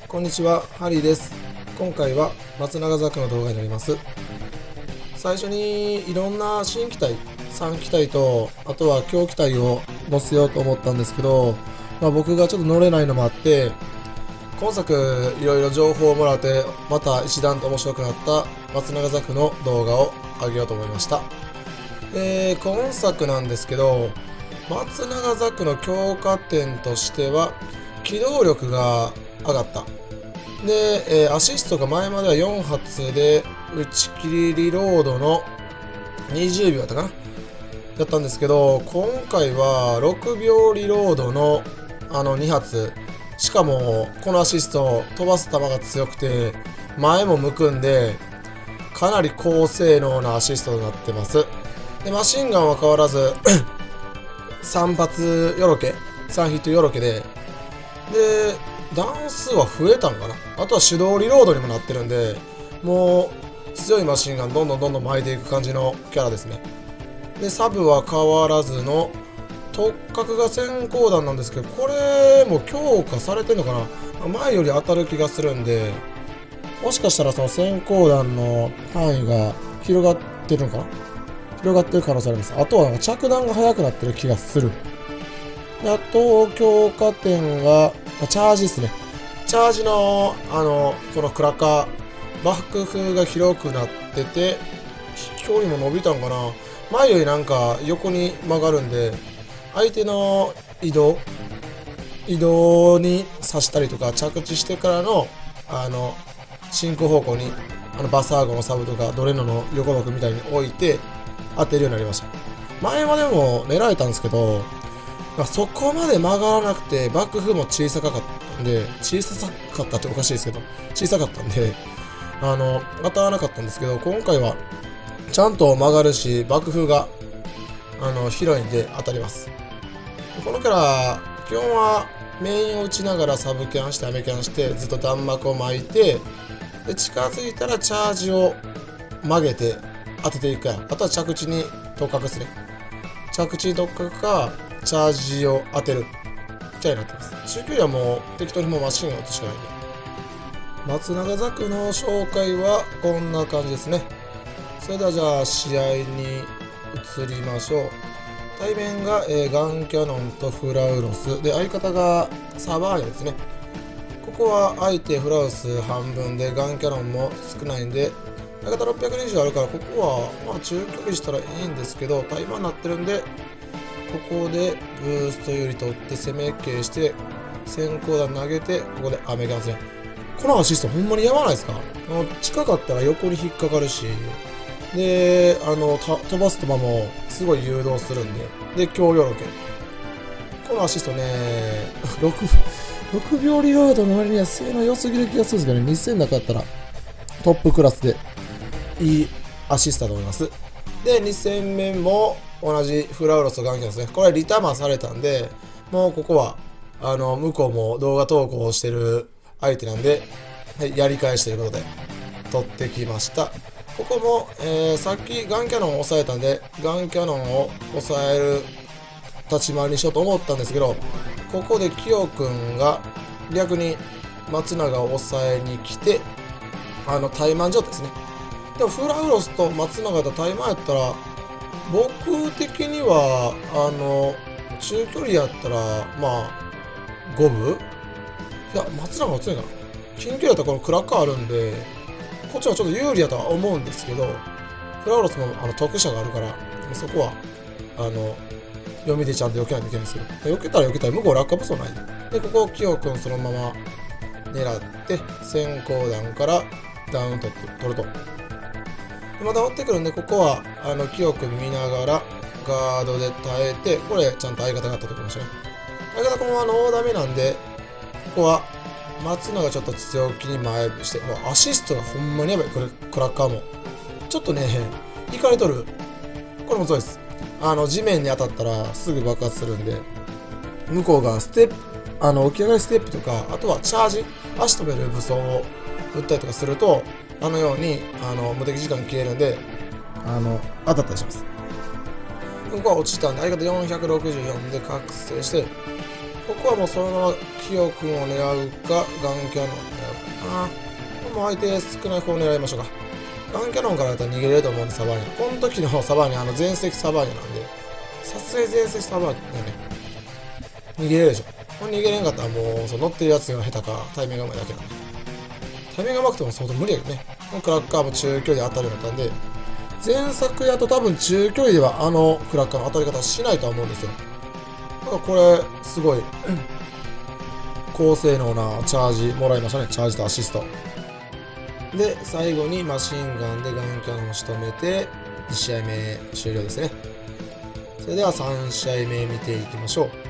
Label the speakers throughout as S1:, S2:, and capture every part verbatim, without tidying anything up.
S1: こんにちは、ハリーです。今回は松永ザクの動画になります。最初にいろんな新機体、さん機体と、あとは強機体を載せようと思ったんですけど、まあ、僕がちょっと乗れないのもあって、今作いろいろ情報をもらって、また一段と面白くなった松永ザクの動画を上げようと思いました。で、今作なんですけど、松永ザクの強化点としては、機動力が上がった。で、えー、アシストが前まではよん発で打ち切りリロードのにじゅうびょうだったかなだったんですけど、今回はろくびょうリロードのあのに発、しかもこのアシスト飛ばす球が強くて前も向くんでかなり高性能なアシストになってます。でマシンガンは変わらずさん発よろけさんヒットよろけで、で段数は増えたんかな。あとは手動リロードにもなってるんで、もう強いマシンガンどんどんどんどん巻いていく感じのキャラですね。でサブは変わらずの突角が先行弾なんですけど、これも強化されてんのかな。前より当たる気がするんで、もしかしたらその先行弾の範囲が広がってるのかな。広がってる可能性あります。あとはなんか着弾が速くなってる気がする。であと強化点がチャージですね。チャージのあのこのクラッカー爆風が広くなってて飛距離も伸びたんかな。前よりなんか横に曲がるんで、相手の移動移動に刺したりとか着地してからのあの進行方向にあのバサーゴのサブとかドレノの横幕みたいに置いて当てるようになりました。前までも狙えたんですけど、そこまで曲がらなくて爆風も小さかったんで、小さかったっておかしいですけど小さかったんであの当たらなかったんですけど、今回はちゃんと曲がるし爆風があの広いんで当たります。このキャラ基本はメインを打ちながらサブキャンしてアメキャンしてずっと弾幕を巻いて、で近づいたらチャージを曲げて当てていくか、あとは着地に突角ですね。着地に突角かチャージを当てるみたいになってます。中距離はもう適当にもうマシンを打つしかないんで。松永ザクの紹介はこんな感じですね。それではじゃあ試合に移りましょう。対面が、えー、ガンキャノンとフラウロスで、相方がサバーニャですね。ここは相手フラウス半分でガンキャノンも少ないんで、相方ろっぴゃくにじゅうあるから、ここはまあ中距離したらいいんですけど、タイマーになってるんで、ここでブーストより取って攻め系して先行弾投げて、ここでアメキャンですね。このアシストほんまにやばないですか。あの近かったら横に引っかかるし、であの飛ばす球もすごい誘導するんで、で強よろけこのアシストね 6, ろくびょうリロードの割には性能良すぎる気がするんですけどね、にせんなかったらトップクラスでいいアシストだと思います。でに戦目も同じフラウロスとガンキャンですね。これリタマンされたんで、もうここはあの向こうも動画投稿してる相手なんで、はい、やり返しということで取ってきました。ここも、えー、さっきガンキャノンを抑えたんでガンキャノンを抑える立ち回りにしようと思ったんですけど、ここでキヨくんが逆に松永を抑えに来てあの怠慢状態ですね。でもフラウロスと松永と怠慢やったら僕的にはあの中距離やったらまあごぶいや松永は強いかな。近距離やったらこのクラッカーあるんでこっちはちょっと有利やとは思うんですけど、フラウロスもあの特殊があるからそこはあの読みでちゃんと避けないといけないんですけど、避けたら避けたら向こう落下武装ないんで、でここをキヨくんそのまま狙って先行弾からダウン取って取ると。また追ってくるんで、ここはあのキヨくん見ながらガードで耐えて、これちゃんと相方が当たってきましたね。相方このままノーダメなんで、ここは松永ちょっと強気に前部して、アシストがほんまにやばい。これクラッカーもちょっとねいかれとる。これもそうです。あの地面に当たったらすぐ爆発するんで、向こうがステップあの起き上がりステップとか、あとはチャージ足止める武装を打ったりとかすると、あのようにあの無敵時間消えるんであの当たったりします。ここは落ちたんで相方よんひゃくろくじゅうよんで覚醒して、ここはもうそのままキヨくんを狙うかガンキャノンを狙ああ、もう相手少ない方を狙いましょうか。ガンキャノンからだったら逃げれると思うんで、サバーニャ。この時のサバーニャ、あの前席サバーニャなんで、さすがに前席サバーニャね、逃げれるでしょ。これ逃げれんかったらもう、その乗ってるやつが下手か、タイミングがうまいだけなんで。タイミングがうまくても相当無理やけどね。このクラッカーも中距離で当たるようになったんで、前作やと多分中距離ではあのクラッカーの当たり方しないとは思うんですよ。だからこれ、すごい、高性能なチャージもらいましたね。チャージとアシスト。で、最後にマシンガンでガンキャノンを仕留めて、に試合目終了ですね。それではさん試合目見ていきましょう。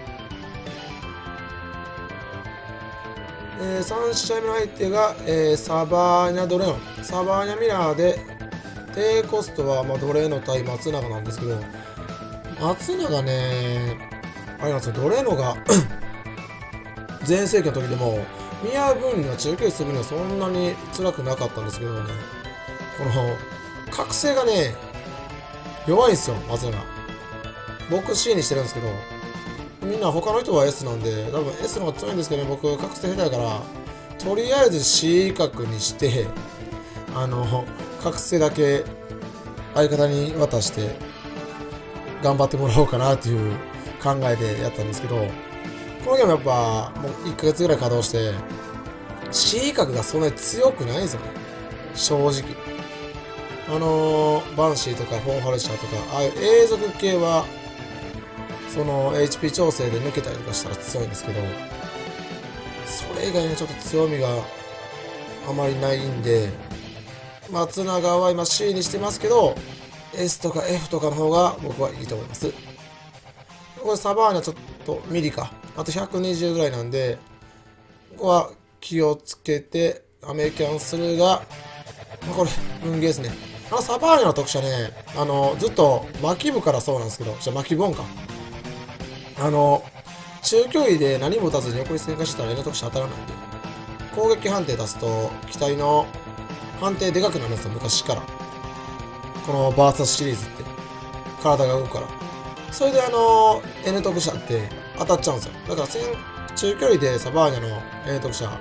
S1: えー、さん試合目の相手が、えー、サバーニャ・ドレーノ。サバーニャ・ミラーで、低コストは、まあ、ドレーノ対松永なんですけど、松永ね、あれなんですよ、ドレーノが全盛期の時でも、見合う分には中距離する分にはそんなに辛くなかったんですけどね、この、覚醒がね、弱いんですよ、松永。僕 シー にしてるんですけど、みんな他の人は エス なんで、多分 エス の方が強いんですけどね、僕、覚醒下手やから、とりあえず シー 角にして、あの、覚醒だけ相方に渡して、頑張ってもらおうかなっていう考えでやったんですけど、このゲームやっぱ、もういっかげつぐらい稼働して、C 角がそんなに強くないんですよね。正直。あのー、バンシーとかフォンハルシャーとか、ああいう永続系は、その エイチピー 調整で抜けたりとかしたら強いんですけど、それ以外にちょっと強みがあまりないんで、松永は今 シー にしてますけど、エス とか エフ とかの方が僕はいいと思います。これサバーニャちょっとミリか。あとひゃくにじゅうぐらいなんで、ここは気をつけてアメリカンするが、まあ、これ、運ゲーですね。あのサバーニャの特殊はね、あの、ずっと巻き部からそうなんですけど、じゃあ巻き部音か。あの、中距離で何も打たずに横に旋回してたら N 特殊当たらないんで、攻撃判定出すと、機体の判定でかくなるんですよ、昔から。このバーサスシリーズって。体が動くから。それであの、N 特殊って当たっちゃうんですよ。だから中距離でサバーニャの N 特殊、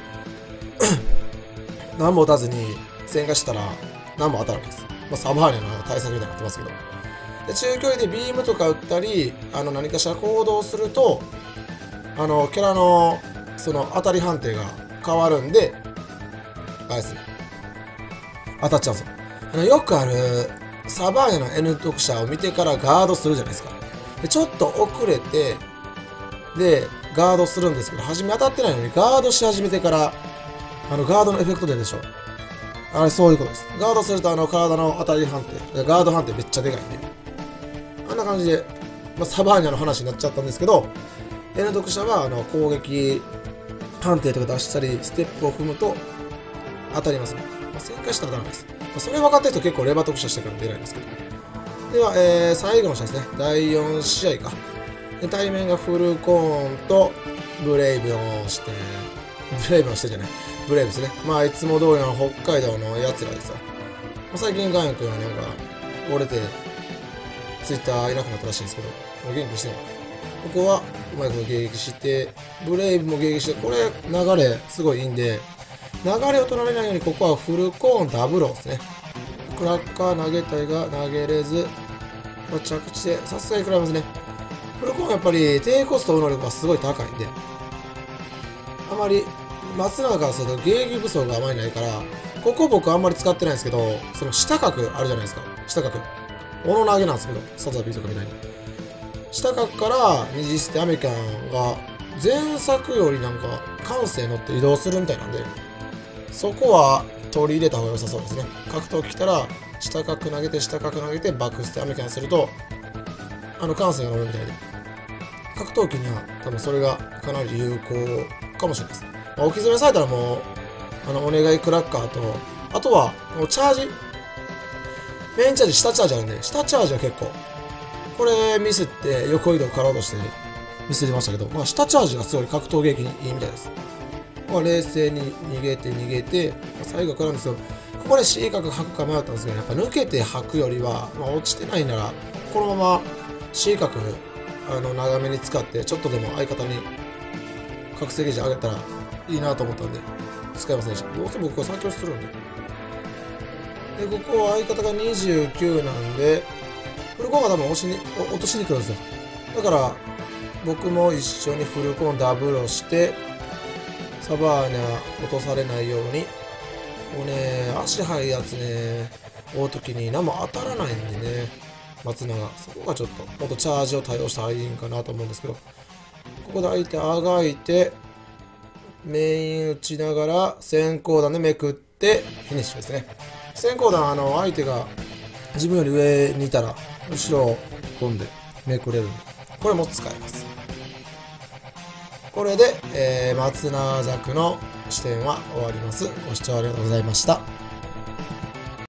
S1: 何も打たずに旋回したら何も当たらないです。まあ、サバーニャの対策みたいになってますけど。で中距離でビームとか打ったり、あの何かしら行動すると、あの、キャラのその当たり判定が変わるんで、あれですね。当たっちゃうんですよ。あの、よくある、サバーニャの N 特殊を見てからガードするじゃないですか。でちょっと遅れて、で、ガードするんですけど、初め当たってないのにガードし始めてから、あの、ガードのエフェクト出るでしょ。あれ、そういうことです。ガードすると、あの、体の当たり判定、ガード判定めっちゃでかいんで。あんな感じで、まあ、サバーニャの話になっちゃったんですけど、N 特殊は、あの、攻撃判定とか出したり、ステップを踏むと当たりますね。まあ、旋回したらダメです。まあ、それ分かってると結構レバー特殊してから出ないんですけど。では、えー、最後の試合ですね。だいよん試合か。で対面がフルコーンとブレイブをして、ブレイブをしてじゃない。ブレイブですね。まあ、いつも通りの北海道のやつらですわ。まあ、最近、ガンヤ君はなんか、折れて、ツイッターいなくなったらしいんですけど、もう元気にしてもらう。ここは、うまいこと迎撃して、ブレイブも迎撃して、これ、流れ、すごいいいんで、流れを取られないように、ここはフルコーンダブローですね。クラッカー投げたいが投げれず、まあ、着地で、さすがに食らいますね。フルコーンやっぱり低コスト能力がすごい高いんで、あまり松永からすると迎撃武装があまりないから、ここ僕あんまり使ってないんですけど、その下角あるじゃないですか。下角。斧投げなんですけど、サザビーとかみたいに。下角から二次捨てアメリカンが前作よりなんか感性乗って移動するみたいなんで、そこは取り入れた方が良さそうですね。格闘機来たら下角投げて下角投げてバック捨てアメリカンすると、あの感性が乗るみたいで。格闘機には多分それがかなり有効かもしれないです。まあ、置き詰めされたらもう、あの、お願いクラッカーと、あとは、もうチャージメインチャージ、下チャージあるんで、下チャージは結構、これミスって横移動から落としてミスりましたけど、まあ、下チャージがすごい格闘劇にいいみたいです。まあ、冷静に逃げて逃げて、まあ、最後からんですよ。ここで C 角吐くか迷ったんですけど、やっぱ抜けて吐くよりは、まあ、落ちてないなら、このまま C 角、あの長めに使ってちょっとでも相方に覚醒ゲージ上げたらいいなと思ったんで使いませんでした。どうせ僕は先押しするんで。で、ここは相方がにじゅうきゅうなんで、フルコーンが多分押しに、落としに来るんですよ。だから、僕も一緒にフルコーンダブルをして、サバーニャ落とされないように、こうね、足速いやつね、追うときに何も当たらないんでね、松永。そこがちょっと、もっとチャージを対応したらいいんかなと思うんですけど、ここで相手あがいて、メイン打ちながら先行弾でめくってフィニッシュですね。先行弾、あの、相手が自分より上にいたら、後ろを飛んでめくれるんで、これも使えます。これで、えー、松永ザクの視点は終わります。ご視聴ありがとうございました。